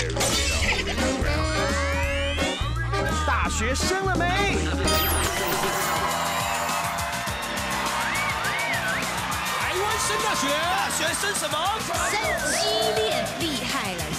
大学生了没？ 台湾升大学， 大学生什么？ 升激烈，厉害了！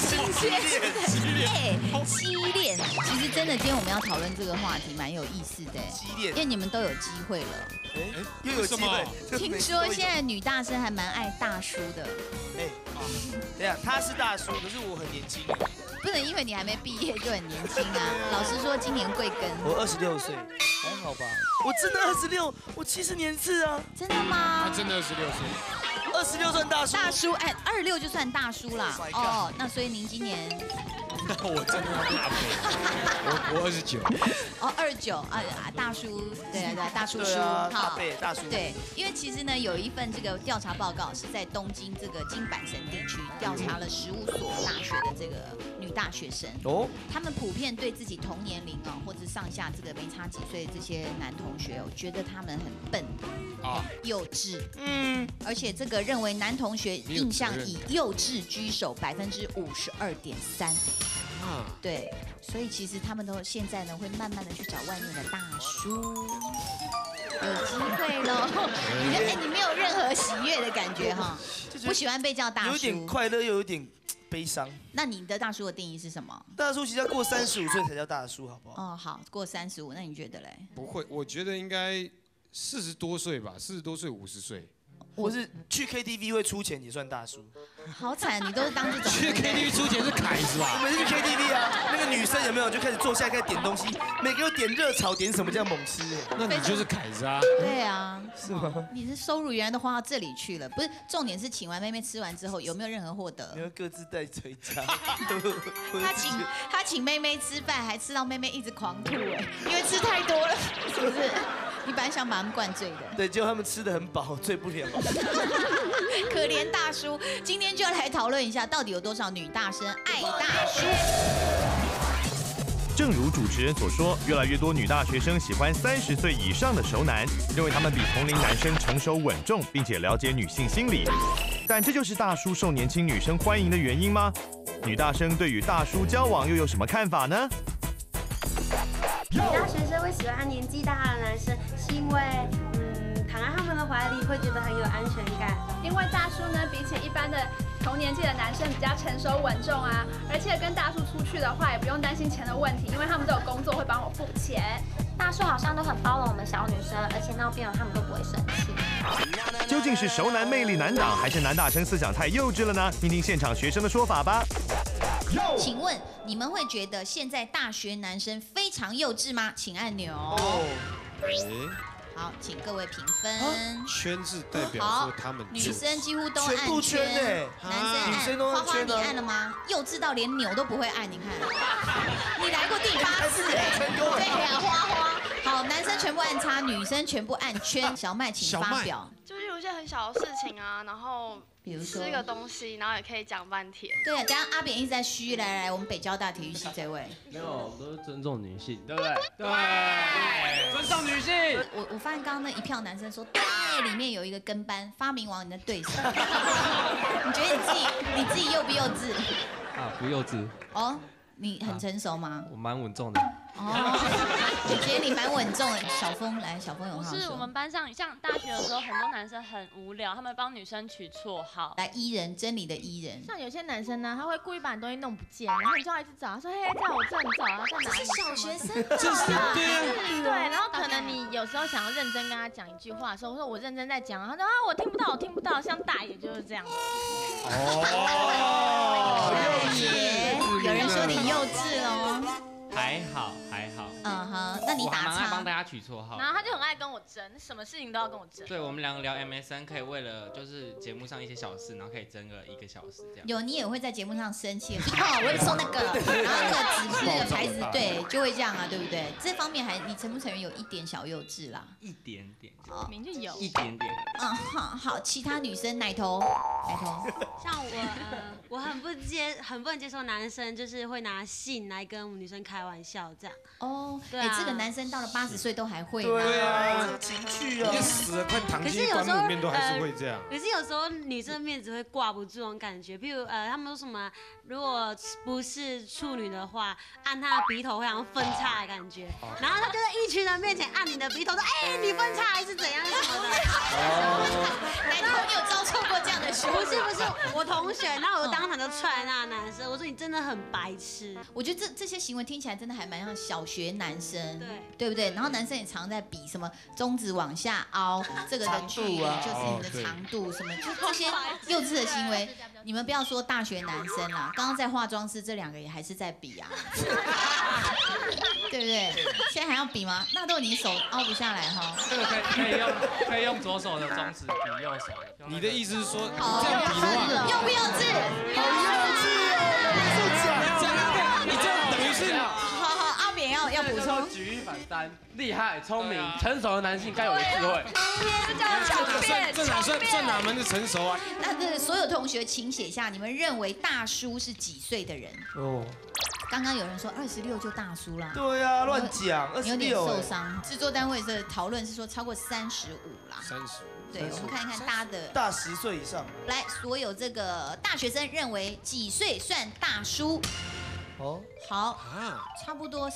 激烈。其实真的，今天我们要讨论这个话题蛮有意思的。 激烈， 因为你们都有机会了。 又有机会。 听说现在女大生还蛮爱大叔的。 等一下，他是大叔，可是我很年轻。 不能因为你还没毕业就很年轻啊！老实说，今年贵庚？ 我26岁，还好吧？我真的26，我70年次啊！ 真的吗？ 他真的26岁 ，26算大叔。 大叔，哎，26就算大叔啦。哦，那所以您今年？ 我真的大辈，我29。 哦，29啊，大叔，对，大叔叔， 好，大叔。 对，因为其实呢，有一份这个调查报告是在东京这个京阪神地区调查了15所大学的这个女大学生哦，他们普遍对自己同年龄哦，或者上下这个没差几岁的这些男同学哦，觉得他们很笨啊，幼稚，而且这个认为男同学印象以幼稚居首52.3%。对，所以其实他们都现在呢会慢慢的去找外面的大叔，有机会喽。你没有任何喜悦的感觉哈，不喜欢被叫大叔， 有点快乐又有点悲伤。 那你的大叔的定义是什么？ 大叔其实要过35岁才叫大叔，好不好？ 哦，好，过35，那你觉得嘞？ 不会，我觉得应该40多岁吧，40多岁50岁。 我是去 KTV 会出钱也算大叔， 好惨，你都是当这种。 去 KTV 出钱是凯子吧？ 我每次去 KTV 啊，那个女生有没有就开始坐下开始点东西，每个人点热炒，点什么这样猛吃。 那你就是凯子啊？ 对啊， 是吗？ 你的收入原来都花到这里去了，不是重点是请完妹妹吃完之后有没有任何获得？ 没有，各自带回家。 他请妹妹吃饭，还吃到妹妹一直狂吐哎，因为吃太多了，是不是？你本来想把他们灌醉的， 对，结果他们吃得很饱，醉不了。 可怜大叔，今天就要来讨论一下，到底有多少女大生爱大学？ 正如主持人所说，越来越多女大学生喜欢30岁以上的熟男，认为他们比同龄男生成熟稳重，并且了解女性心理。但这就是大叔受年轻女生欢迎的原因吗？女大生对于大叔交往又有什么看法呢？ 女大学生会喜欢年纪大的男生，是因为躺在他们的怀里会觉得很有安全感。 因为大叔呢，比起一般的同年纪的男生比较成熟稳重啊，而且跟大叔出去的话也不用担心钱的问题，因为他们都有工作会帮我付钱。 大叔好像都很包容我们小女生，而且闹别扭他们都不会生气。 究竟是熟男魅力难挡，还是男大生思想太幼稚了呢？听听现场学生的说法吧。 请问你们会觉得现在大学男生非常幼稚吗？请按钮。好，请各位评分。 圈字代表说他们女生几乎都按全部圈哎， 男生女生都按圈花花你按了吗？幼稚到连钮都不会按，你看，你来过第8次哎，对呀，花花。好，男生全部按叉，女生全部按圈。小麦，请发表。 就是有一些很小的事情啊，然后比如说吃个东西，然后也可以讲半天。 对啊，等下阿扁一直在虚，来，我们北交大体育系这位。 没有，我们都是尊重女性，对不对？ 对，尊重女性。 我发现刚刚那一票男生说对，里面有一个跟班发明王，你在对什么？你觉得你自己幼不幼稚？ 啊，不幼稚。 哦，你很成熟吗？ 我蛮稳重的。 哦，我觉得你蛮稳重的。小峰来，小峰有话说。 是我们班上像大学的时候，很多男生很无聊，他们帮女生取绰号。 来，伊人，真理的伊人。 像有些男生呢，他会故意把你东西弄不见，然后你就要一直找，他说：“嘿，在我这，你找啊，在哪里？” 小学生这是对，然后可能你有时候想要认真跟他讲一句话的时候，我说我认真在讲，他说啊我听不到，我听不到，像大爷就是这样子。 哦，大爷，有人说你幼稚哦。 还好。 嗯哼，那你打我蛮爱叉。 帮大家取绰号。 然后他就很爱跟我争，什么事情都要跟我争。 对，我们两个聊 MSN 可以为了就是节目上一些小事，然后可以争个1个小时这样。 有，你也会在节目上生气，哦，我也送那个，然后那个指示的牌子，对，就会这样啊，对不对？这方面你承不承认有一点小幼稚啦？ 一点点， 哦， 明就有一点点。 好，其他女生奶头来头。 像我很不能接受男生就是会拿性来跟我们女生开玩笑这样。 哦， 对啊， 这个男生到了80岁都还会。 对啊，这情趣啊， 你死了快躺进棺木里面都还是会这样。 可是有时候女生面子会挂不住那种感觉，譬如他们说什么，如果不是处女的话，按她的鼻头会好像分叉的感觉，然后他就在一群人面前按你的鼻头，说哎你分叉还是怎样什么的。 来头，你有遭受过这样的事？ 不是，我同学，然后我当场就踹那个男生，我说你真的很白痴。 我觉得这些行为听起来真的还蛮像小学男生， 对不对？然后男生也常在比什么中指往下凹，这个的距离就是你的长度什么，就这些幼稚的行为，你们不要说大学男生啦，刚刚在化妆室这2个也还是在比啊，对不对？现在还要比吗？那都你手凹不下来哈。 这个可以用左手的中指比右手。 你的意思是说这样比的话， 幼不幼稚？ 好幼稚哦！ 你这样等于是。 好，阿扁要补充。 举一反三，厉害、聪明、成熟的男性该有的智慧。 这哪门的成熟啊？ 那这所有同学请写下，你们认为大叔是几岁的人？哦。刚刚有人说26就大叔啦。 对啊，乱讲，26。 有点受伤。制作单位的讨论是说超过35啦。 35。 对，我们看一看大家的。 大10岁以上。 来，所有这个大学生认为几岁算大叔？哦，好，差不多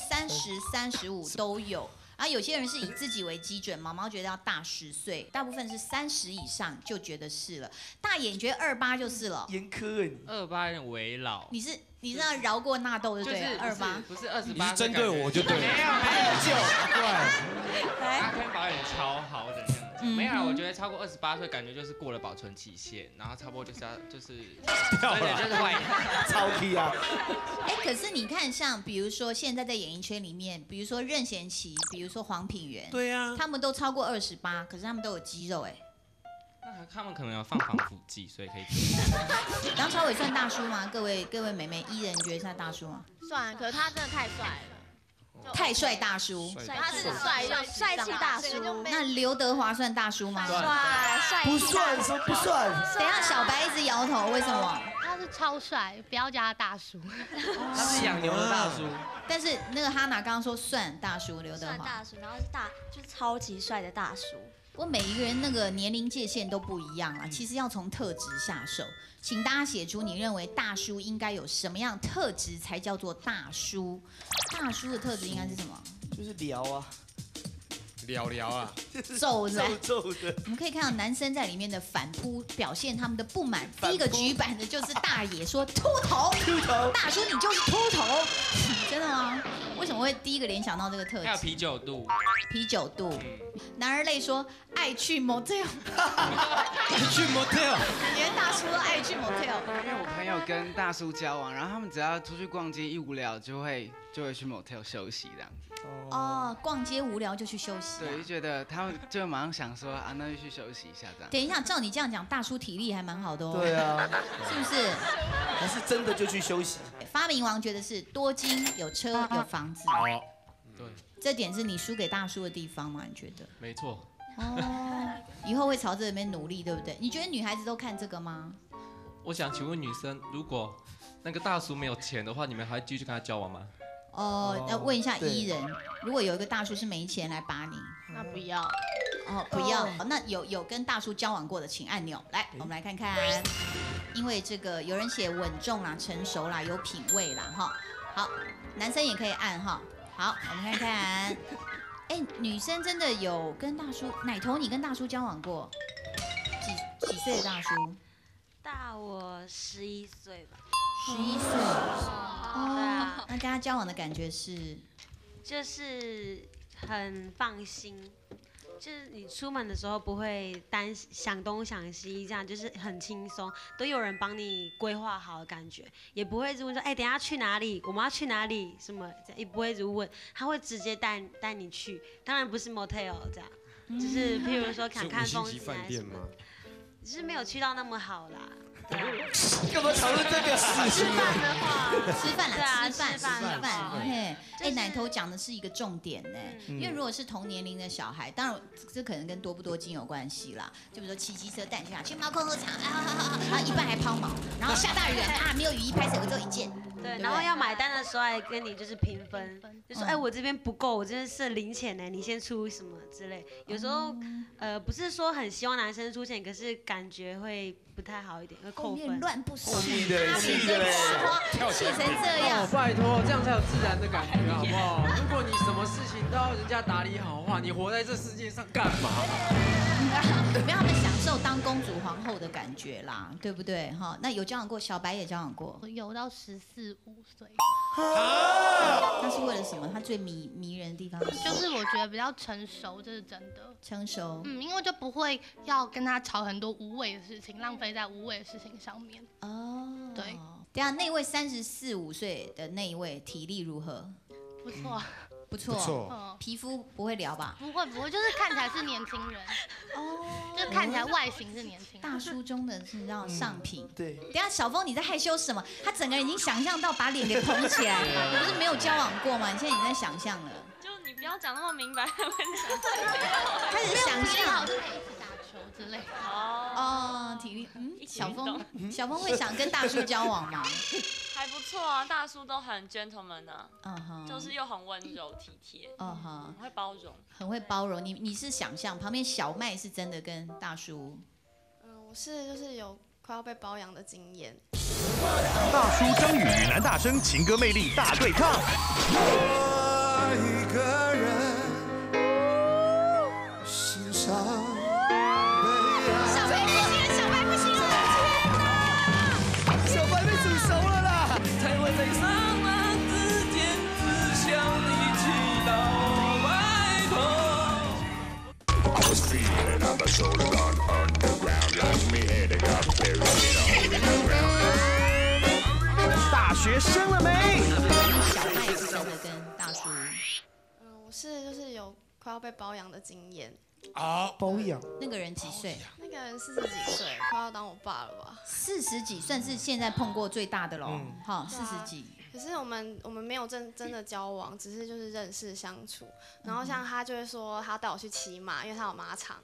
30、35都有。啊，有些人是以自己为基准，毛毛觉得要大10岁，大部分是30以上就觉得是了。大眼觉得28就是了。 严苛哎，你 28有点为老。 你是要饶过纳豆就对了，28 不是28。 你是针对我就对了。 没有 29， 对。阿 Ken 保养超好的这样子。没有，我觉得超过28岁感觉就是过了保存期限，然后差不多就是掉了， 就是坏， 超 P 啊。 哎，可是你看，像比如说现在在演艺圈里面，比如说任贤齐，比如说黄品源， 对呀， 他们都超过28，可是他们都有肌肉哎。 那他们可能有放防腐剂，所以可以。 梁朝伟算大叔吗？各位美眉，E人觉得算大叔吗？ 算，可是他真的太帅了。 太帅大叔， 他是帅气大叔。 那刘德华算大叔吗？ 帅， 不算，说不算。 等一下，小白一直摇头，为什么？ 他是超帅，不要叫他大叔。 他是养牛的大叔。 但是那个哈娜刚刚说算大叔，刘德华算大叔，然后是就是超级帅的大叔。 不过每一个人那个年龄界限都不一样啦，其实要从特质下手。请大家写出你认为大叔应该有什么样特质才叫做大叔？大叔的特质应该是什么？ 就是聊啊， 聊啊， 皱的。 我们可以看到男生在里面的反扑，表现他们的不满。第一个举板的就是大爷说秃头，大叔你就是秃头，真的吗？为什么会第一个联想到这个特质？ 还有啤酒肚。 啤酒肚。男儿泪说爱去 motel， 爱去 motel， 连大叔都爱去 motel。 因为我朋友跟大叔交往，然后他们只要出去逛街一无聊就会去 motel 休息这样子。 哦，逛街无聊就去休息。 对，就觉得他们就马上想说啊，那就去休息一下这样。 等一下，照你这样讲，大叔体力还蛮好的哦。 对啊， 是不是？ 还是真的就去休息？ 发明王觉得是多金、有车、有房子。 哦，对。 这点是你输给大叔的地方吗？你觉得？ 没错。 哦，以后会朝这边努力，对不对？你觉得女孩子都看这个吗？ 我想请问女生，如果那个大叔没有钱的话，你们还继续跟他交往吗？ 要问一下伊人，如果有一个大叔是没钱来把你， 那不要。 哦，不要。那有跟大叔交往过的，请按钮。来，我们来看看。因为这个有人写稳重啦、成熟啦、有品味啦，哈。好，男生也可以按哈。好，我们看看。哎，女生真的有跟大叔奶头，你跟大叔交往过？几岁的大叔？ 大我11岁吧。 11岁。哦，那跟他交往的感觉是？就是很放心，就是你出门的时候不会想东想西，这样就是很轻松，都有人帮你规划好的感觉，也不会一直问说，哎，等一下去哪里？我们要去哪里？什么？也不会一直问，他会直接带你去，当然不是 motel 这样，就是譬如说看风景啊什么，只是没有去到那么好啦。 干嘛讨论这个事情？ 吃饭啦，吃饭。嘿，奶头讲的是一个重点呢，因为如果是同年龄的小孩，当然这可能跟多不多金有关系啦。就比如说骑机车带你去猫空喝茶，然后一半还抛锚，然后下大雨没有雨衣拍摄，我只有一件。 对，然后要买单的时候还跟你就是平分，就说我这边不够，我这边是零钱呢，你先出什么之类。有时候不是说很希望男生出钱，可是感觉会不太好一点，会扣分。 乱不爽， 气的气成这样。 拜托，这样才有自然的感觉，好不好？如果你什么事情都要人家打理好的话，你活在这世界上干嘛？ 没有他们享受当公主皇后的感觉啦，对不对？哈，那有交往过，小白也交往过， 有到14、15岁。 那是为了什么？他最迷人的地方就是我觉得比较成熟，这是真的。 成熟， 因为就不会要跟他吵很多无谓的事情，浪费在无谓的事情上面。 哦， 对。 等下那位34、5岁的那一位体力如何？ 不错。 不错，皮肤不会聊吧？ 不会，就是看起来是年轻人，就看起来外形是年轻人。 大叔中的是让上品。 对。 等下小峰你在害羞什么？他整个人已经想象到把脸给捧起来了。你不是没有交往过吗？你现在已经在想象了。 就你不要讲那么明白， 开始想象。 就可以一起打球之类的。 哦，体力，小峰会想跟大叔交往吗？ 还不错啊，大叔都很 gentleman 啊，就是又很温柔体贴，很会包容， 很会包容。你是想象旁边小麦是真的跟大叔？ 我是就是有快要被包养的经验。 大叔张宇与男大生情歌魅力大对抗。 我一个人欣赏。 大学生了没？ 小麦是真的跟大叔。 我是就是有快要被包养的经验。 包养。 那个人几岁？ 那个人40几岁，快要当我爸了吧 ？40几算是现在碰过最大的喽。好，40几。 可是我们没有真的交往，只是就是认识相处。然后像他就会说他带我去骑马，因为他有马场。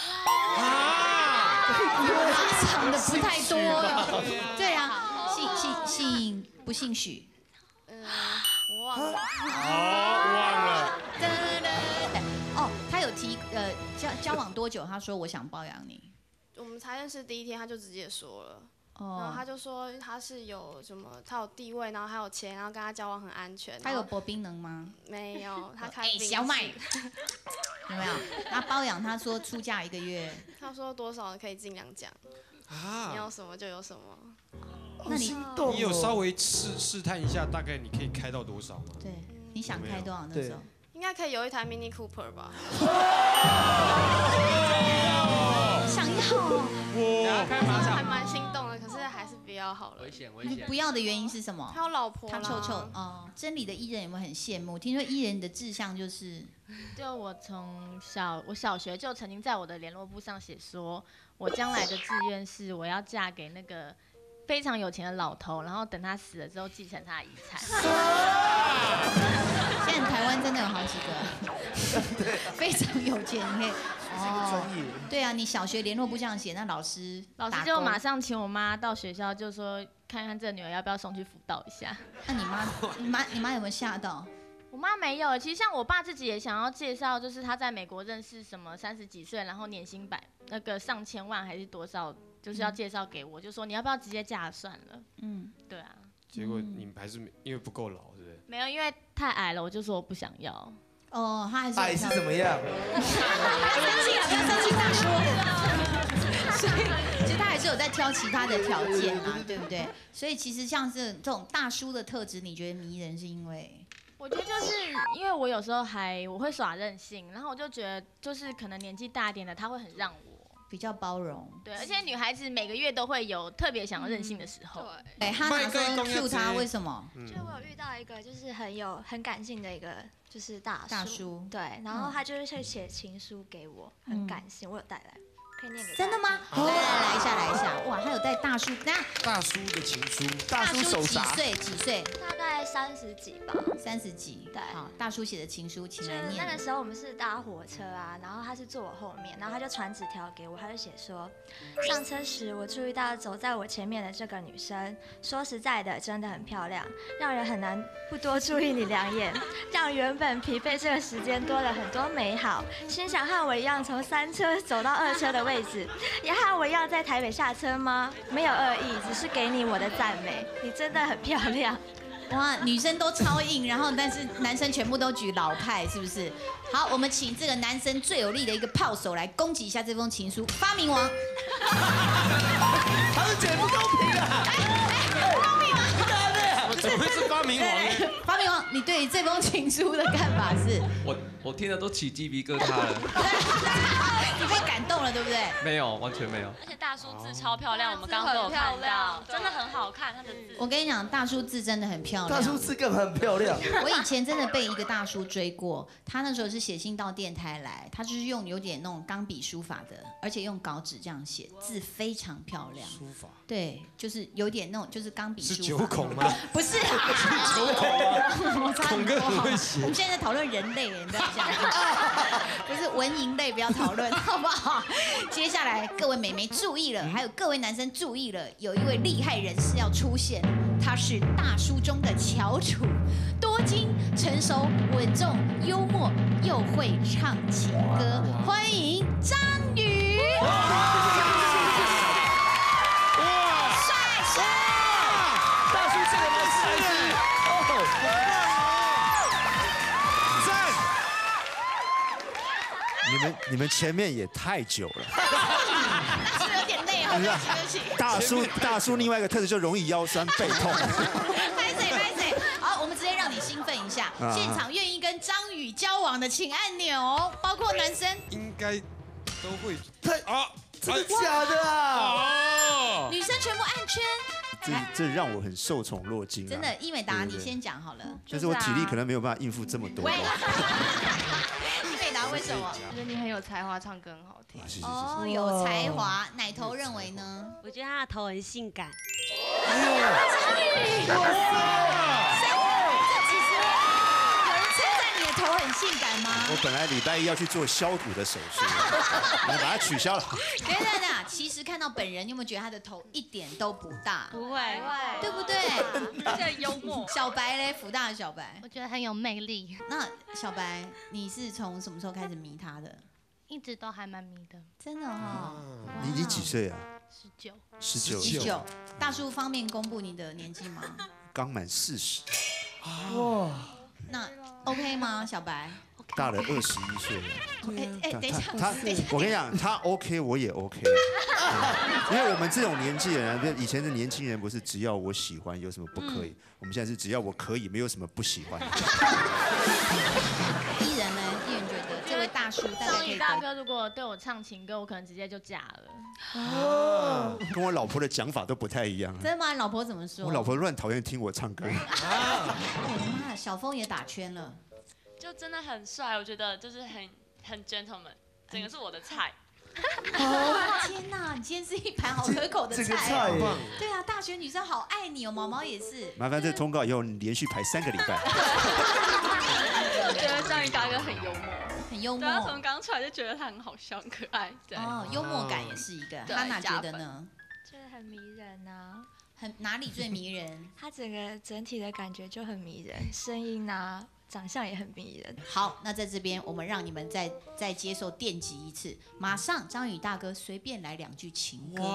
马场的不太多了。对啊，姓不姓许？ 我忘了。 忘了。 哦，他有提交往多久？他说我想包养你。 我们才认识第一天，他就直接说了。然后他就说他是有什么，他有地位，然后还有钱，然后跟他交往很安全。 他有薄冰能吗？ 没有，他开冰室。 小麦有没有？他包养，他说出价1个月。 他说多少可以尽量讲。你要什么就有什么。 那你有稍微试探一下，大概你可以开到多少吗？ 对，你想开多少那时候？ 应该可以有一台 Mini Cooper 吧。 想要。 还蛮心动的，可是还是不要好了。 危险。 你不要的原因是什么？ 他有老婆啦。 他臭哦。真理的艺人有没有很羡慕？听说艺人的志向就是， 就我小学就曾经在我的联络簿上写说，我将来的志愿是我要嫁给那个非常有钱的老头，然后等他死了之后继承他的遗产。 现在台湾真的有好几个非常有钱，你可以对啊，你小学联络簿这样写，那老师就马上请我妈到学校，就说看看这女儿要不要送去辅导一下。 那你妈有没有吓到？ 我妈没有，其实像我爸自己也想要介绍，就是他在美国认识什么30几岁，然后年薪那个上千万还是多少，就是要介绍给我，就说你要不要直接嫁算了。对啊。 结果你们还是因为不够老，是不是？ 没有，因为太矮了，我就说我不想要。 哦，他还是矮是怎么样？ 不要生气啊，不要生气，大叔。所以其实他还是有在挑其他的条件啊，对不对？所以其实像是这种大叔的特质，你觉得迷人是因为？ 我觉得就是因为我有时候我会耍任性，然后我就觉得就是可能年纪大一点的他会很让我。 比较包容， 对，而且女孩子每个月都会有特别想要任性的时候。 对，哈娜说 Q 他为什么？ 就我有遇到一个就是很感性的一个就是大叔，对，然后他就是会写情书给我，很感性，我有带来，可以念给。 真的吗？来一下，哇，他有带大叔，那大叔的情书， 大叔几岁？ 大概30几吧。 30几，对。好，大叔写的情书，请来念。 那个时候我们是搭火车啊，然后他是坐我后面，然后他就传纸条给我，他就写说，上车时我注意到走在我前面的这个女生，说实在的，真的很漂亮，让人很难不多注意你2眼，让原本疲惫这个时间多了很多美好。心想和我一样从3车走到2车的位置，也和我一样在台北下车吗？没有恶意，只是给你我的赞美，你真的很漂亮。 哇，女生都超硬，然后但是男生全部都举老派，是不是？好，我们请这个男生最有力的一个炮手来攻击一下这封情书，发明王。 他是姐不公平啊！ 发明王， 怎么会是发明王呢？ 发明王，你对这封情书的看法是？ 我听了都起鸡皮疙瘩了。 你被感动了，对不对？ 没有，完全没有。 而且大叔字超漂亮，我们刚刚都有看到，真的很好看他的字。 我跟你讲，大叔字真的很漂亮。 大叔字更很漂亮。 我以前真的被一个大叔追过，他那时候是写信到电台来，他就是用有点那种钢笔书法的，而且用稿纸这样写，字非常漂亮。 书法。对， 就是有点那种就是钢笔书法。 是9孔吗？ 不是啊 ，9孔啊。 孔哥很会写。我们现在在讨论人类，你不要这样。不是文营类，不要讨论，好不好？接下来各位美眉注意了，还有各位男生注意了，有一位厉害人士要出现，他是大叔中的翘楚，多金、成熟、稳重、幽默，又会唱情歌，欢迎张宇。 大叔这个人才是你们前面也太久了， 大叔有点累哦，对不起。 大叔另外一个特质就容易腰酸背痛。 拍谁？好，我们直接让你兴奋一下。现场愿意跟张宇交往的请按钮，包括男生。 应该都会。 真的假的啊？ 女生全部按圈。 这让我很受宠若惊。 真的，伊美达，你先讲好了。 但是我体力可能没有办法应付这么多。 伊美达为什么？ 我觉得你很有才华，唱歌很好听。 哦，有才华。奶头认为呢？ 我觉得他的头很性感。 头很性感吗？ 我本来礼拜1要去做削骨的手术，我把它取消了。 等，其实看到本人，你有没有觉得他的头一点都不大？ 不会， 对不对？ 而且幽默。 小白嘞，福大的小白， 我觉得很有魅力。 那小白，你是从什么时候开始迷他的？ 一直都还蛮迷的， 真的哦。 你几岁啊 ？19。 大叔方便公布你的年纪吗？ 刚满40。 哇。 那 OK 吗，小白？ 大了21岁了。 等一下， 我跟你讲，他 OK， 我也 OK。因为我们这种年纪人，以前的年轻人不是只要我喜欢，有什么不可以？我们现在是只要我可以，没有什么不喜欢。 艺人呢？艺人觉得这位大叔大概可以。 大哥如果对我唱情歌，我可能直接就嫁了。 跟我老婆的讲法都不太一样。 真的吗？老婆怎么说？ 我老婆乱讨厌听我唱歌。 我的妈，小峰也打圈了。 就真的很帅，我觉得就是很 gentleman， 整个是我的菜。 天哪，你今天是一盘好可口的菜。对啊，大学女生好爱你哦，毛毛也是。 麻烦这通告以后你连续排3个礼拜。 我觉得张宇大哥很幽默， 很幽默。 对，他从刚出来就觉得他很好笑、很可爱。对， 幽默感也是一个。哈娜觉得呢？ 觉得很迷人啊。 哪里最迷人？ 他整体的感觉就很迷人，声音啊。长相也很迷人。 好，那在这边我们让你们再接受电击一次，马上张宇大哥随便来2句情歌。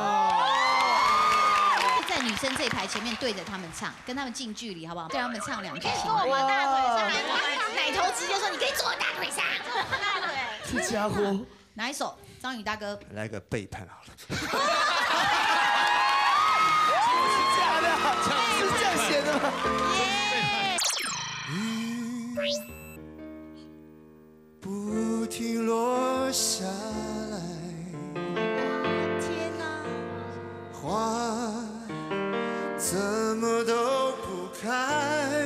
在女生这一排前面对着他们唱，跟他们近距离好不好？对他们唱2句情歌。 坐我大腿上， 奶头直接说你可以坐我大腿上。 大腿。 这家伙。 哪一首？张宇大哥。 来个背叛好了。 是假的，是这样写的吗？ 不停落下来， 天哪！ 花怎么都不开，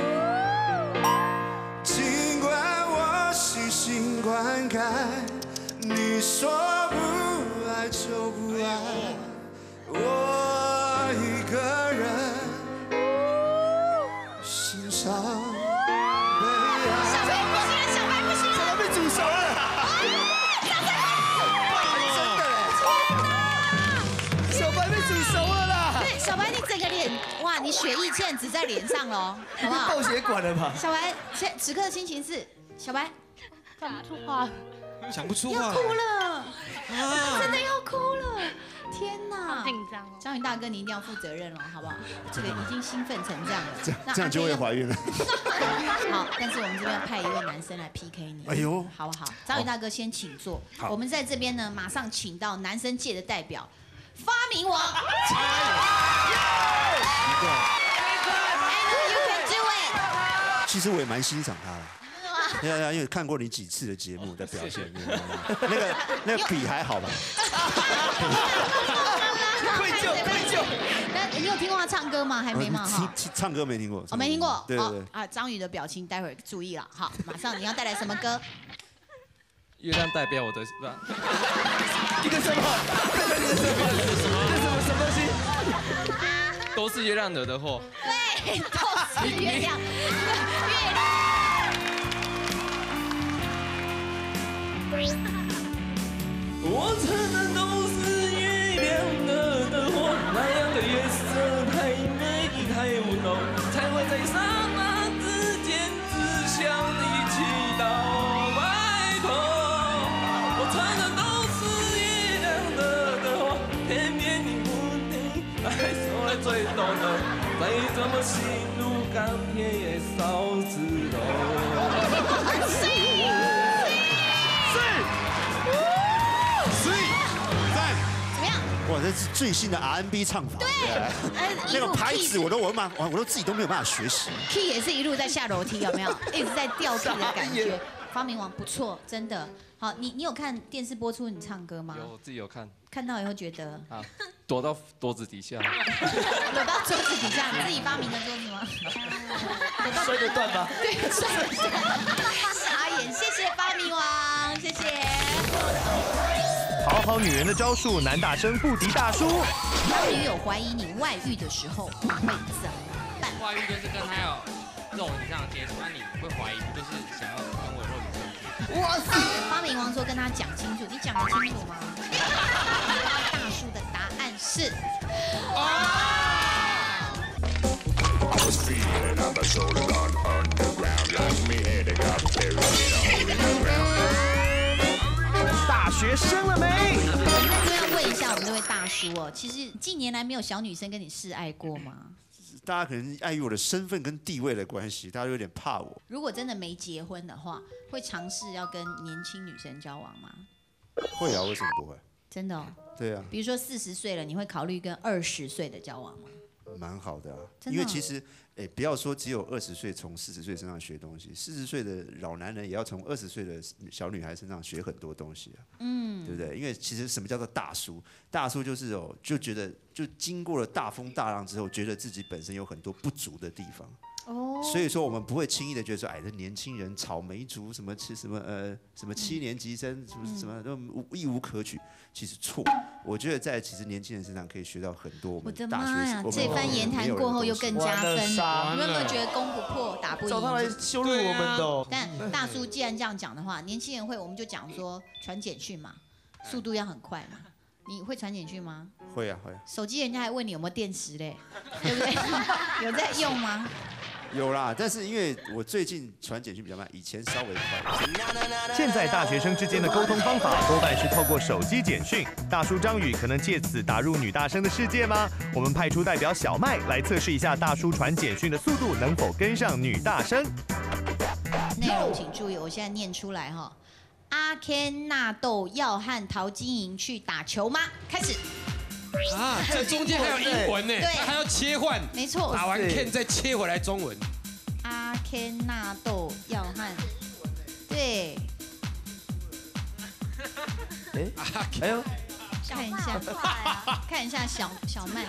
尽管我细心灌溉，你说不爱就不爱。 小白，你整个脸，哇，你血液现在只在脸上喽，好不好？ 爆血管了吧？ 小白，此刻的心情是，小白讲不出话， 想不出话， 要哭了，真的要哭了，天哪！ 好紧张哦。 张宇大哥，你一定要负责任哦，好不好？这个已经兴奋成这样了， 这样就会怀孕了。 好，但是我们这边派一位男生来 PK 你， 哎呦， 好不好？张宇大哥先请坐，我们在这边呢，马上请到男生界的代表。发明王， 其实我也蛮欣赏他的，因为看过你几次的节目的表现，那个比还好吧？ 愧疚。 那你有听过他唱歌吗？还没吗？哈， 唱歌没听过， 我没听过。 对。 啊，张宇的表情待会儿注意了，好，马上你要带来什么歌？ 月亮代表我的一个什么？什么东西？ 都是月亮惹的祸。 对，都是月亮。 我承认都是月亮惹的祸，那样的月色太美太温柔，才会在刹那之间只向你祈祷。最懂得，再怎么心如钢铁也烧制了。 哇，这是最新的 R&B 唱法。 对， 那个拍子我都自己都没有办法学习。 Key 也是一路在下楼梯，有没有？一直在掉 key 的感觉。发明王不错，真的。好，你有看电视播出你唱歌吗？ 有，我自己有看。 看到以后觉得啊，躲到桌子底下。 躲到桌子底下，你自己发明的桌子吗？ 摔得断吗？ 对，摔得断。傻眼，谢谢发明王，谢谢。 讨好女人的招数，男大生不敌大叔。 当女友怀疑你外遇的时候，会怎么办？ 外遇就是跟他有肉体上的接触，那你会怀疑就是想要跟我有肉体上的接触？ 哇塞！发明王说跟他讲清楚，你讲得清楚吗？大叔的答案是。 大学生了没？ 我要问一下我们这位大叔哦，其实近年来没有小女生跟你示爱过吗？ 大家可能碍于我的身份跟地位的关系，大家有点怕我。 如果真的没结婚的话，会尝试要跟年轻女生交往吗？ 会啊，为什么不会？ 真的哦。 对啊。 比如说40岁了，你会考虑跟20岁的交往吗？ 蛮好的啊， 真的哦。 因为其实，不要说只有20岁从40岁身上学东西，40岁的老男人也要从20岁的小女孩身上学很多东西啊。嗯，对不对？因为其实什么叫做大叔？大叔就是就觉得就经过了大风大浪之后，觉得自己本身有很多不足的地方。哦，所以说我们不会轻易的觉得说，这年轻人草莓族什么7年级生什么都一无可取，其实错。我觉得其实年轻人身上可以学到很多我们大学生。 这番言谈过后又更加分，你们有没有觉得攻不破打不赢？ 找他来羞辱我们的。 但大叔既然这样讲的话，年轻人会我们就讲说传简讯嘛，速度要很快嘛。你会传简讯吗？ 会啊会啊。手机人家还问你有没有电池嘞，对不对？有在用吗？ 有啦，但是因为我最近传简讯比较慢，以前稍微快。 现在大学生之间的沟通方法多半是透过手机简讯，大叔张宇可能借此打入女大生的世界吗？我们派出代表小麦来测试一下大叔传简讯的速度能否跟上女大生。 内容请注意，我现在念出来哈。阿 Ken 纳豆要和陶晶莹去打球吗？开始。 啊，这中间还有英文呢， 对， 还要切换， 没错。 打完 Ken 再切回来中文。 阿 Ken 纳豆要和，对。 哎呦， 看一下，看一下小麦。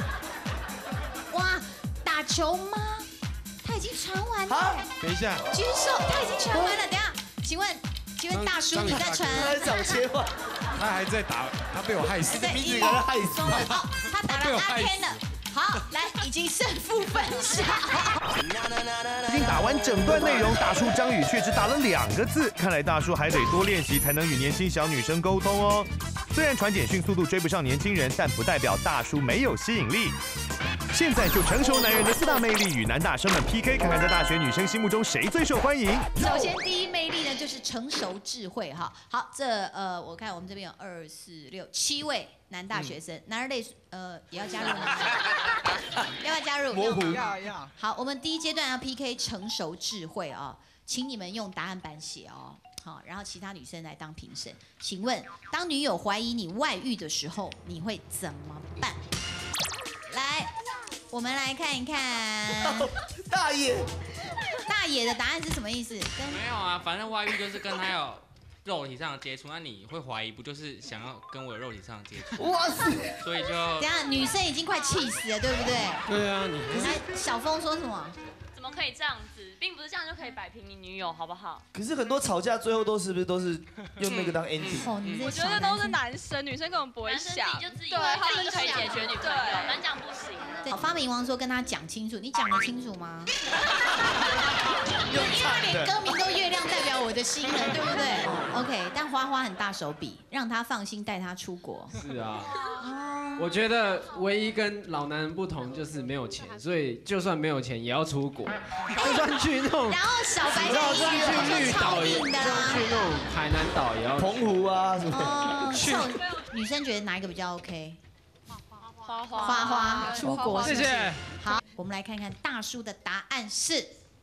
哇，打球吗？他已经传完了。 等一下， 举手，他已经传完了。等一下，请问大叔你在传？ 他在找切换。 他还在打，他被我害死。 名字给他害死。 哦，他打了阿 Ken 了。好，来，已经胜负分晓。 已经打完整段内容，大叔张宇却只打了2个字，看来大叔还得多练习才能与年轻小女生沟通哦。 虽然传简讯速度追不上年轻人，但不代表大叔没有吸引力。现在就成熟男人的4大魅力与男大生们 PK， 看看在大学女生心目中谁最受欢迎。 首先第一魅力呢就是成熟智慧哈。好，我看我们这边有2、4、6、7位男大学生，男儿类也要加入吗？要不要加入？ 模糊。要。 好，我们第一阶段要 PK 成熟智慧哦，请你们用答案板写哦。好，然后其他女生来当评审。请问，当女友怀疑你外遇的时候，你会怎么办？来，我们来看一看。 大爷的答案是什么意思？ 没有啊，反正外遇就是跟他有肉体上的接触，那你会怀疑不就是想要跟我有肉体上的接触？ 哇塞！ 所以就等下女生已经快气死了，对不对？ 对啊， 可是小峰说什么？ 怎么可以这样子？并不是这样就可以摆平你女友，好不好？ 可是很多吵架最后都是不是都是用那个当 ending？ 我觉得都是男生，女生根本不会想， 就自己对，他们可以解决女朋友，男讲不行。 对，发明王说跟他讲清楚，你讲得清楚吗？因为连歌名都月亮代表我的心了，对不对 ？OK， 但花花很大手笔，让他放心带他出国。 是啊。我觉得唯一跟老男人不同就是没有钱，所以就算没有钱也要出国，就算去那种， 然后小白在去绿岛也，就算去那种海南岛也要， 澎湖啊什么的。去女生觉得哪一个比较 OK？ 花出国， 谢谢。 好，我们来看看大叔的答案是。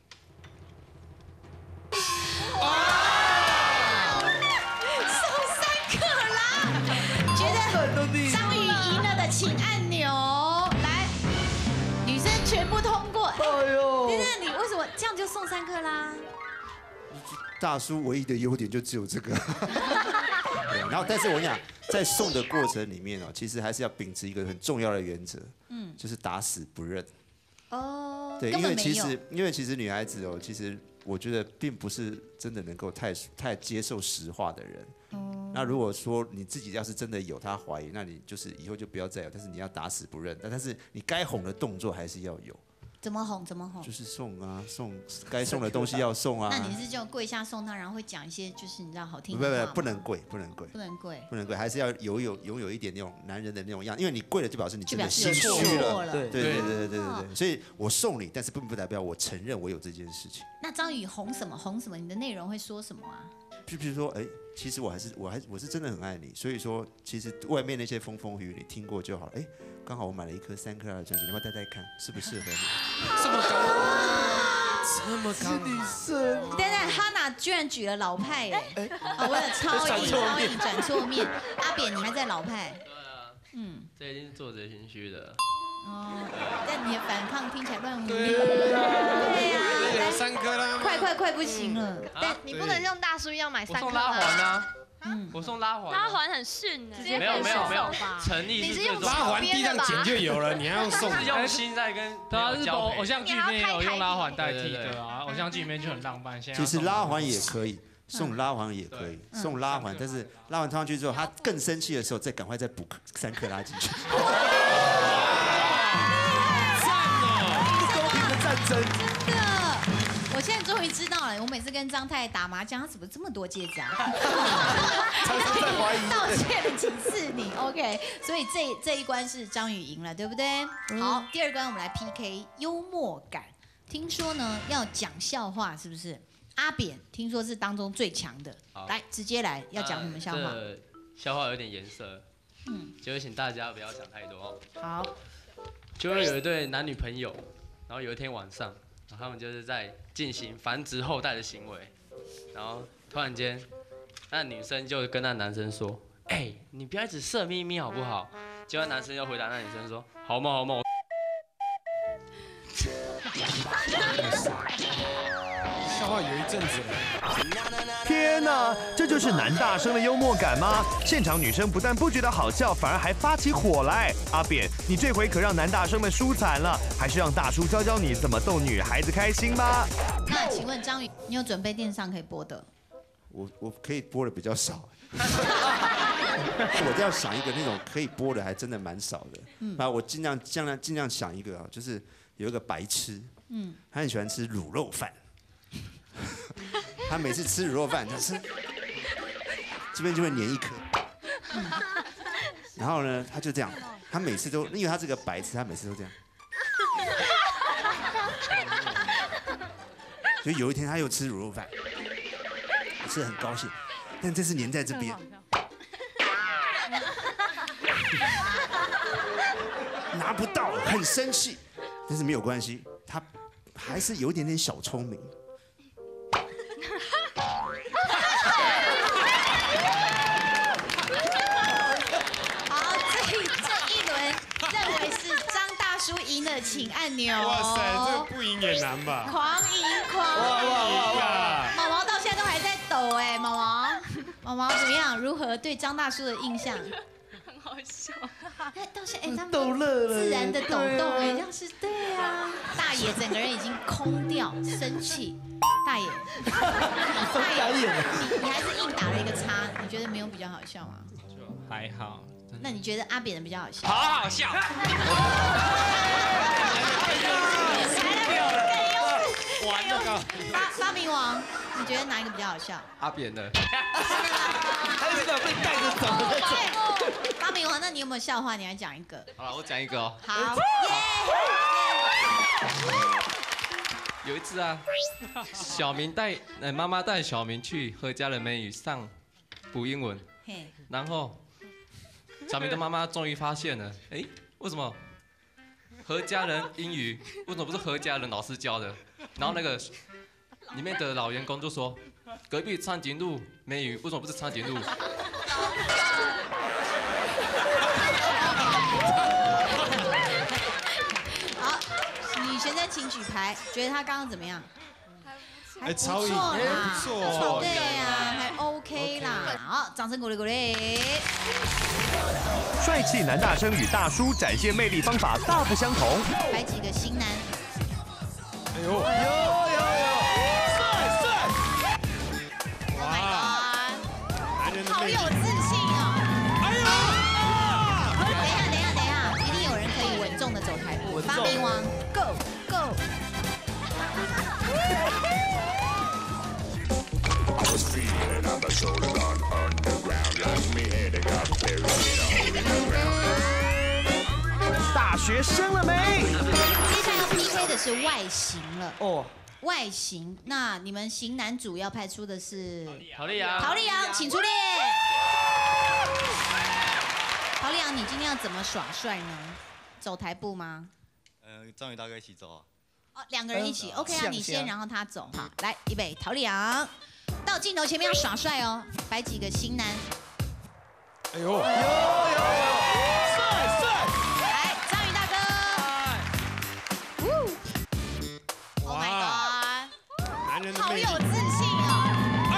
章鱼赢了的请按钮，来，女生全部通过。 哎呦， 等等，你为什么这样就送3克啦？ 大叔唯一的优点就只有这个。然后，但是我讲，在送的过程里面哦，其实还是要秉持一个很重要的原则，就是打死不认。哦，对，因为其实女孩子哦，其实我觉得并不是真的能够太接受实话的人。那如果说你自己要是真的有他怀疑，那你就是以后就不要再有，但是你要打死不认。但是你该哄的动作还是要有。 怎么哄？怎么哄？ 就是送啊，送该送的东西要送啊。 那你是就跪下送他，然后会讲一些就是你知道好听的话吗？ 不能跪，不能跪， 不能跪， 还是要拥有一点那种男人的那种样，因为你跪了就表示你真的心虚了。对，所以我送你，但是并不代表我承认我有这件事情。 那章鱼哄什么？哄什么？你的内容会说什么啊？ 就比如说，其实我是真的很爱你，所以说其实外面那些风风雨雨你听过就好了。刚好我买了一颗3克拉的钻戒，你要不要戴戴看，适不适合你？ 这么高，这么高， 女生。 等等，哈娜居然举了老派耶！我的超硬转错面。阿扁，你还在老派？ 对啊。这一定是做贼心虚的。 但你的反抗听起来乱无力。 对呀，3克拉， 快不行了。 但你不能像大叔一样买3克拉。 我送拉环啊。我送拉环。 拉环很逊呢。 没有，诚意是最重要的。 拉环地上捡就有了，你还要送？ 是用心在跟。 对啊，日本偶像剧里面有用拉环代替的啊，偶像剧里面就很浪漫。 其实拉环也可以。送拉环也可以，送拉环，但是拉环套上去之后，他更生气的时候，再赶快再补3克拉进去。 不公平的战争， 真的，我现在终于知道了。我每次跟张太打麻将，他怎么这么多戒指啊？ 常常在怀疑。 道歉了几次你 OK？ 所以这一关是章鱼赢了，对不对？好，第2关我们来 PK 幽默感。听说呢要讲笑话，是不是？阿扁听说是当中最强的，来直接来，要讲什么笑话？ 笑话有点颜色，就请大家不要想太多哦。 好， 就有一对男女朋友，然后有一天晚上，然后他们就是在进行繁殖后代的行为，然后突然间，那女生就跟那男生说：“你不要一直色眯眯好不好？”结果男生就回答那女生说：“好嘛好嘛。” 笑话有一阵子了。 天哪，这就是男大生的幽默感吗？现场女生不但不觉得好笑，反而还发起火来。阿扁，你这回可让男大生们输惨了，还是让大叔教教你怎么逗女孩子开心吧。 那请问章鱼，你有准备电视上可以播的？ 我可以播的比较少。我这样想一个那种可以播的，还真的蛮少的。那我尽量想一个啊，就是有一个白痴，他很喜欢吃卤肉饭。他每次吃卤肉饭，他吃这边就会粘一颗， 然后呢，他就这样，他每次都，因为他是个白痴，他每次都这样。所以有一天他又吃卤肉饭，吃得很高兴，但这次粘在这边，拿不到，很生气，但是没有关系，他还是有一点点小聪明。 好，这一轮认为是张大叔赢了，请按钮。 哇塞，这个不赢也难吧？ 狂赢！毛毛到现在都还在抖哎，毛毛怎么样？如何对张大叔的印象？ 很好笑。 到现在他们都自然的抖动哎，像是对啊。大爷整个人已经空掉，生气。大爷，你还是硬打了一个叉，你觉得没有比较好笑吗？ 就还好。 那你觉得阿扁的比较好笑？ 好好笑。 玩那个发明王，你觉得哪一个比较好笑？ 阿扁的。 他是被带着走的。 发明王，那你有没有笑话？你来讲一个。 好了，我讲一个哦。 好。 有一次啊，小明妈妈带小明去何家人美语上补英文，然后小明的妈妈终于发现了，为什么何家人英语为什么不是何家人老师教的？然后那个里面的老员工就说，隔壁长颈鹿美语为什么不是长颈鹿？ 好，女学生请举牌，觉得他刚刚怎么样？还不超赢， 不错， 对呀，还 OK 啦。好，掌声鼓励鼓励。 帅气男大生与大叔展现魅力方法大不相同。 摆几个型男。 哎呦，有，帅！哇，男人的魅力。好有自信哦。 等一下，一定有人可以稳重的走台步。发明王 ，Go！ 大学生了没？ 接下来要 PK 的是外形了。哦，外形，那你们型男组要派出的是陶丽阳， 请出列。陶丽阳，你今天要怎么耍帅呢？走台步吗？ 章鱼大哥一起走啊。 哦，两个人一起 ，OK 啊，你先，然后他走。好，来，预备，陶丽阳，到镜头前面要耍帅哦，摆几个型男。 哎呦，帅！ 来，章鱼大哥。Oh my god！ 男人的好有自信哦。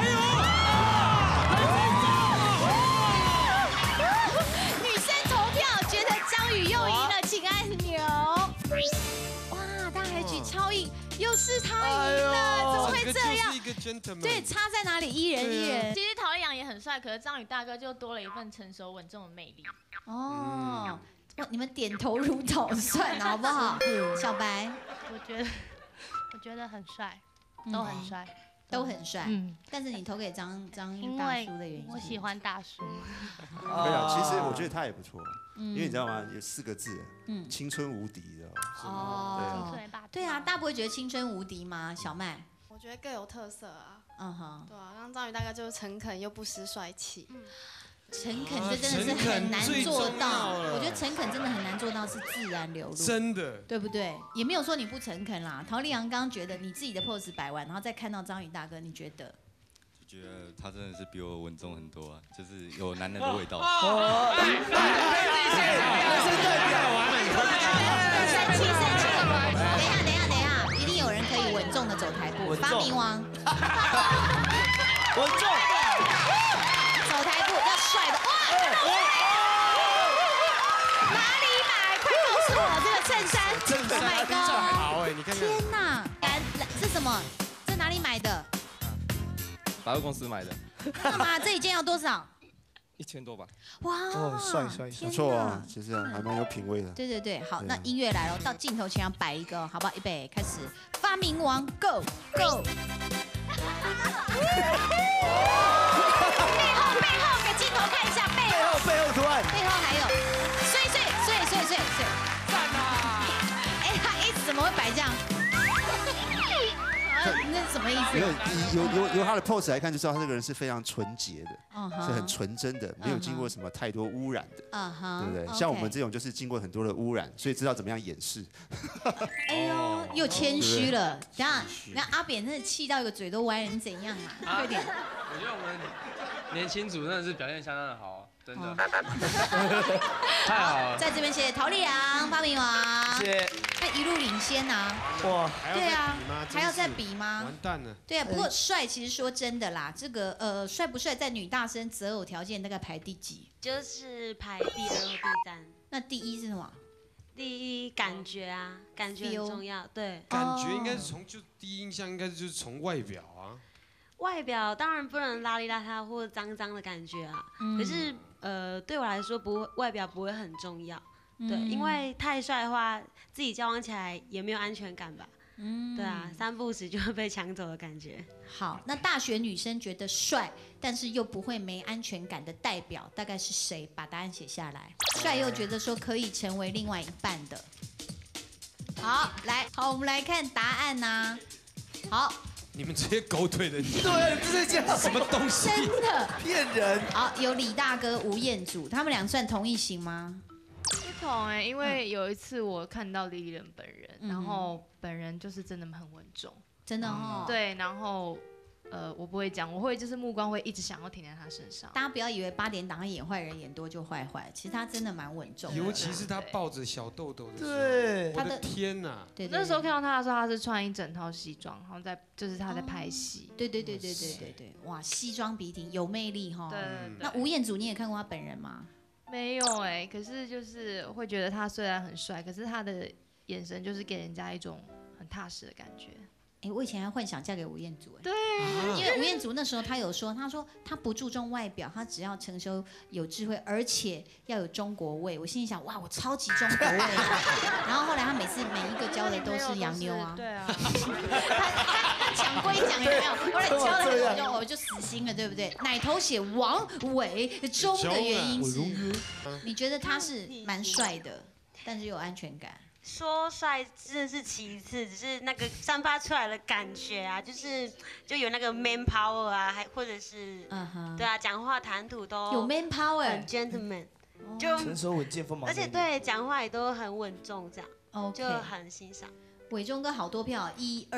女生投票觉得章鱼又赢了，请按钮。哇，大海举超赢，又是他赢了，怎么会这样？对，差在哪里？一人。 其实陶丽阳也很帅，可是章鱼大哥就多了一份成熟稳重的魅力。 哦，你们点头如捣蒜，好不好？小白， 我觉得很帅，都很帅。 都很帅，但是你投给张大叔的原因， 我喜欢大叔。 没有，其实我觉得他也不错，因为你知道吗？有4个字，青春无敌的。 哦，对啊，大家不会觉得青春无敌吗？小麦， 我觉得各有特色啊。 嗯哼， 对啊，让章鱼大哥就是诚恳又不失帅气。 诚恳这真的是很难做到，我觉得诚恳真的很难做到是自然流露， 真的， 对不对？也没有说你不诚恳啦。陶丽阳刚刚觉得你自己的 pose 摆完，然后再看到章鱼大哥，你觉得？ 就觉得他真的是比我稳重很多啊，就是有男人的味道。 生气！等一下，一定有人可以稳重的走台步。发明王， 稳重。 走台步要帅的哇！哪里买？快告诉我这个衬衫！Oh my god！ 好哎，你看看。 天哪！这什么？这哪里买的？ 百货公司买的。 干嘛？这一件要多少 ？1000多吧。 哇！ 哦，帅，不错啊，其实还蛮有品味的。 对，好，那音乐来了，到镜头前要摆一个，好不好？预备，开始！发明王 ，Go！ 背后给镜头看一下背后图案，背后还有么意思？ 由他的 pose 来看，就知道他这个人是非常纯洁的，是很纯真的，没有经过什么太多污染的，对不对？像我们这种就是经过很多的污染，所以知道怎么样掩饰。 哎呦，又谦虚了。等下，那阿扁真的气到一个嘴都歪了，你怎样啊？快点！ 我觉得我们年轻组真的是表现相当的好，真的。 太好了！在这边谢谢陶丽阳、发明王， 谢谢。 被一路领先呐！ 哇， 对啊，还要再比吗？ 完蛋了。 对啊，不过帅其实说真的啦，这个帅不帅在女大生择偶条件大概排第几？ 就是排第2或第3。 那第1是什么？ 第一感觉啊，感觉很重要，对。 感觉应该是就第一印象应该就是从外表啊。 外表当然不能邋里邋遢或脏脏的感觉啊，可是对我来说外表不会很重要，对，因为太帅的话，自己交往起来也没有安全感吧。对啊，3不5时就会被抢走的感觉。 好，那大学女生觉得帅，但是又不会没安全感的代表大概是谁？把答案写下来。帅又觉得说可以成为另外一半的。好，好，我们来看答案呐。好， 你们这些狗腿的， 对，这是讲什么东西？ 真的骗人。 好，有李大哥、吴彦祖，他们俩算同一型吗？ 不同因为有一次我看到李李仁本人，然后本人就是真的很稳重， 真的哦。 对，然后我不会讲，我会就是目光会一直想要停在他身上。 大家不要以为8点档他演坏人演多就坏，其实他真的蛮稳重的。 尤其是他抱着小豆豆的时候， 对， 我的天哪！ 对，那时候看到他的时候，他是穿一整套西装，然后就是他在拍戏。 对，哇，西装笔挺，有魅力哈。对。那吴彦祖你也看过他本人吗？ 没有可是就是会觉得他虽然很帅，可是他的眼神就是给人家一种很踏实的感觉。 我以前还幻想嫁给吴彦祖对， 因为吴彦祖那时候他说他不注重外表，他只要成熟有智慧，而且要有中国味。我心里想，哇，我超级中国味。然后后来他每一个交的都是洋妞啊。对啊。他讲归讲有没有？后来交了我就死心了，对不对？奶头写王伟忠的原因是，你觉得他是蛮帅的，但是有安全感。 说帅真的是其次，只是那个散发出来的感觉啊，就有那个 man power 啊，还或者是对啊，讲话谈吐都有 man power， 很 gentleman， 就成熟稳健锋芒， 而且对讲话也都很稳重，这样就很欣赏。 伟忠哥好多票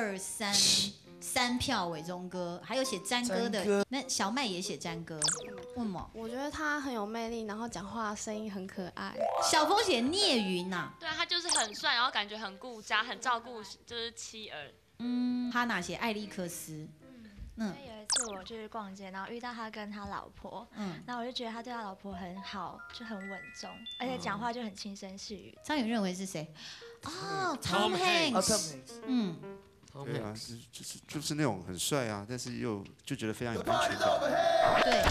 ，1、2、3票伟忠哥，还有写詹哥的，那小麦也写詹哥，为什么？ 我觉得他很有魅力，然后讲话声音很可爱。 小峰写聂云呐， 对啊，他就是很帅，然后感觉很顾家，很照顾就是妻儿。 哈娜写艾利克斯。 有一次我去逛街，然后遇到他跟他老婆，然后我就觉得他对他老婆很好，就很稳重，而且讲话就很轻声细语。 张宇认为是谁？Tom Hanks。 对啊，就是那种很帅啊，但是又就觉得非常有安全感。 对。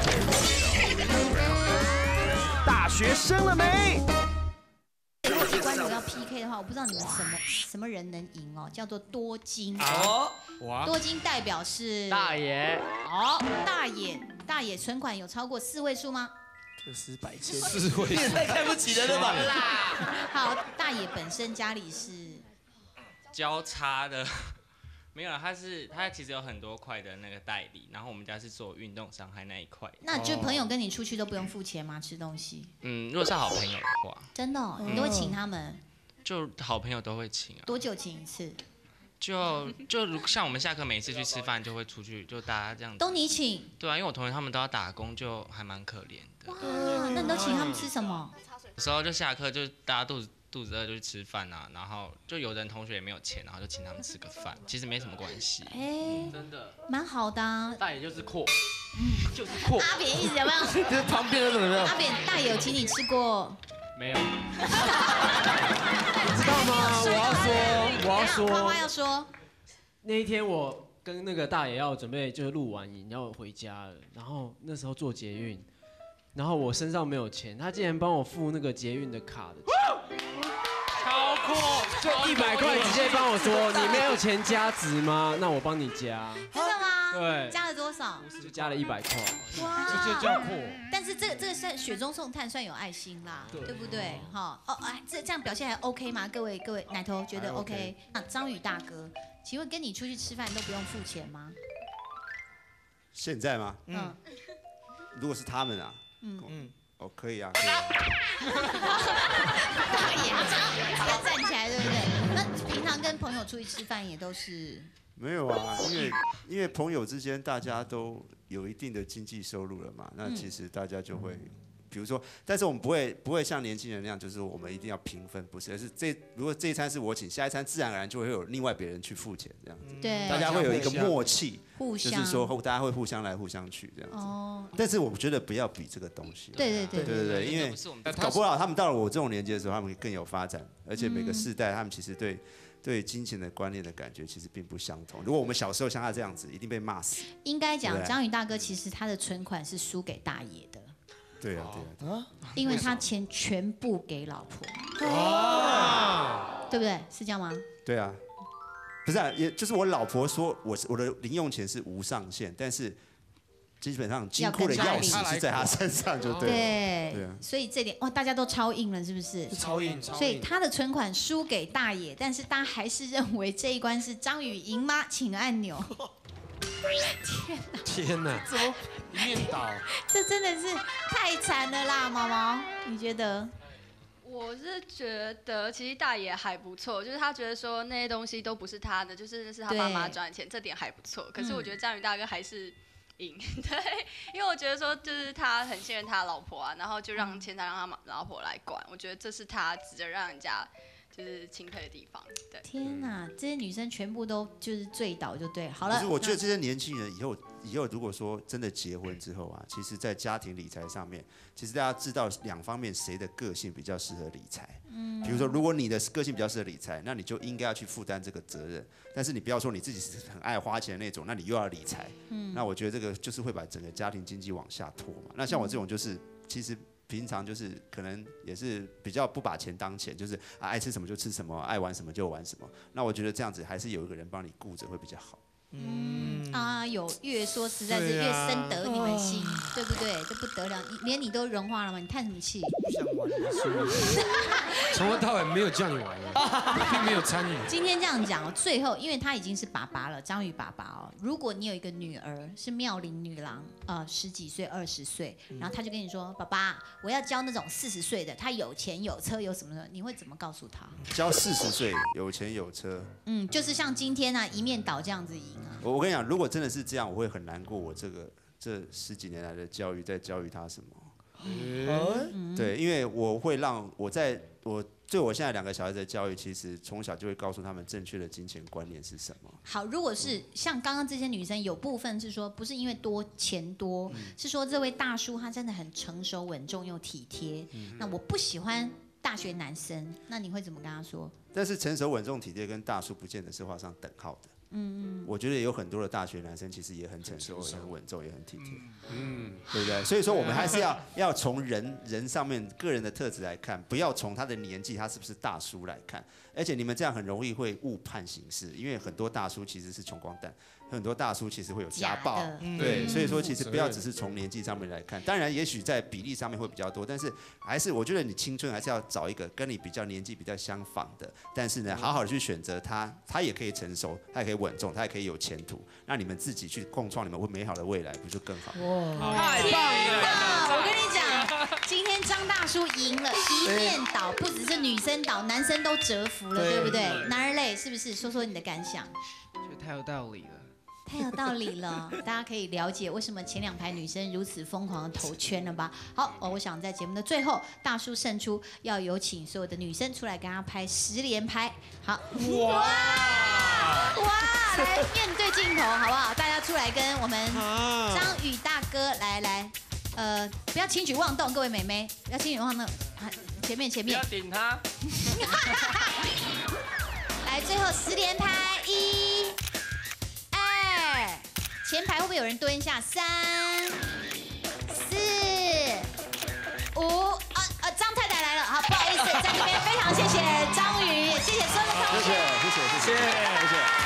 大学生了没？ 如果是观众要 PK 的话，我不知道你们什么人能赢哦，叫做多金。多金代表是大爷。 大爷存款有超过4位数吗？ 特斯百千 ，4位数， 你太看不起人了吧？ 好，大爷本身家里是交叉的。没有，他其实有很多块的那个代理，然后我们家是做运动伤害那一块。 那就朋友跟你出去都不用付钱吗？吃东西？ 如果是好朋友的话。真的你都会请他们？ 就好朋友都会请啊。 多久请一次？ 就像我们下课每次去吃饭就会出去，就大家这样子。 都你请？ 对啊，因为我同学他们都要打工，就还蛮可怜的。 哇，那你都请他们吃什么？ 有时候就下课就大家肚子饿就去吃饭啊，然后就有人同学也没有钱，然后就请他们吃个饭，其实没什么关系。 真的蛮好的啊。 大爷就是阔，就是阔。 阿扁意思有没有？ 就是旁边的怎么样？ 阿扁大爷有请你吃过？ 没有。 你知道吗？我要说， 花花要说， 那一天我跟那个大爷要准备就是录完影要回家了，然后那时候坐捷运。然后我身上没有钱，他竟然帮我付那个捷运的卡的钱， 超酷！ 就100块直接帮我说，你没有钱加值吗？那我帮你加。 真的吗？ 吗？ 对， 加了多少？ 就加了100块。 哇， 直接叫破。 但是这个算雪中送炭，算有爱心啦，对不对？哈哦，哎，这样表现还 OK 吗？各位奶头觉得 OK？ 那张宇大哥，请问跟你出去吃饭都不用付钱吗？ 现在吗？ 嗯。 如果是他们啊，哦，可以啊，可以啊。大爷，站起来，对不对？那平常跟朋友出去吃饭也都是？ 没有啊，因为朋友之间大家都有一定的经济收入了嘛，那其实大家就会。比如说，但是我们不会像年轻人那样，就是我们一定要平分，不是，而是如果这一餐是我请，下一餐自然而然就会有另外别人去付钱，这样子。 对， 大家会有一个默契， 就是说大家会互相来互相去这样子。哦。但是我觉得不要比这个东西。 对， 因为搞不好他们到了我这种年纪的时候，他们更有发展，而且每个世代他们其实对金钱的观念的感觉其实并不相同。如果我们小时候像他这样子，一定被骂死。 应该讲张宇大哥其实他的存款是输给大爷的。 对啊， 因为他钱全部给老婆，对不对？是这样吗？ 对啊，不是啊，也就是我老婆说我的零用钱是无上限，但是基本上金库的钥匙是在他身上，就对。 对啊，所以这点哇，大家都超硬了，是不是？ 超硬。 所以他的存款输给大爷，但是大家还是认为这一关是张宇赢吗？请按钮。 天哪！怎么一面倒？ 这真的是太惨了啦，毛毛，你觉得？ 我是觉得其实大爷还不错，就是他觉得说那些东西都不是他的，就是他爸妈赚钱，这点还不错。可是我觉得张宇大哥还是赢，对，因为我觉得说就是他很信任他老婆啊，然后就让钱财让他老婆来管，我觉得这是他值得让人家就是钦佩的地方。对， 天哪，这些女生全部都就是醉倒就对，好了。 可是我觉得这些年轻人以后如果说真的结婚之后啊，其实在家庭理财上面，其实大家知道两方面谁的个性比较适合理财。比如说，如果你的个性比较适合理财，那你就应该要去负担这个责任。但是你不要说你自己是很爱花钱的那种，那你又要理财。那我觉得这个就是会把整个家庭经济往下拖嘛。那像我这种就是其实。平常就是可能也是比较不把钱当钱，就是爱吃什么就吃什么，爱玩什么就玩什么。那我觉得这样子还是有一个人帮你顾着会比较好。 有越说实在是越深得你们心，对不对？这不得了，连你都融化了吗？你叹什么气？ 不想玩从头到尾没有叫你玩并没有参与。 今天这样讲最后因为他已经是爸爸了，张宇爸爸哦。如果你有一个女儿是妙龄女郎，10几岁、20岁，然后他就跟你说：“爸爸，我要教那种40岁的，他有钱有车有什么的。”你会怎么告诉他？ 教40岁有钱有车。 就是像今天啊一面倒这样子赢啊。 我跟你讲，如果真的是这样，我会很难过。我这10几年来的教育，在教育他什么？对，因为我会让我对我现在2个小孩子的教育，其实从小就会告诉他们正确的金钱观念是什么。 好，如果是像刚刚这些女生，有部分是说不是因为钱多，是说这位大叔他真的很成熟稳重又体贴。那我不喜欢大学男生，那你会怎么跟他说？ 但是成熟稳重体贴跟大叔不见得是画上等号的。我觉得有很多的大学男生其实也很成熟、也很稳重、也很体贴，对不对？所以说我们还是要从人上面个人的特质来看，不要从他的年纪，他是不是大叔来看。而且你们这样很容易会误判形势，因为很多大叔其实是穷光蛋，很多大叔其实会有家暴，对，所以说其实不要只是从年纪上面来看，当然也许在比例上面会比较多，但是还是我觉得你青春还是要找一个跟你比较年纪比较相仿的，但是呢，好好的去选择他也可以成熟，他也可以稳重，他也可以有前途，那你们自己去共创你们美好的未来，不就更好？ 哇，太棒了！我跟你讲，今天张大叔赢了，一面倒，不只是女生倒，男生都折服了，对不对？男儿泪是不是？说说你的感想。 觉得太有道理了。 太有道理了，大家可以了解为什么前2排女生如此疯狂的投圈了吧？好，我想在节目的最后，大叔胜出，要有请所有的女生出来跟他拍10连拍。好，哇，来面对镜头好不好？大家出来跟我们张宇大哥来，不要轻举妄动，各位美眉，不要轻举妄动，前面， 不要顶他。 来，最后10连拍，1、2，前排会不会有人蹲下？3、4、5，张太太来了，好，不好意思，在这边非常谢谢张宇，谢谢所有的同学， 谢谢。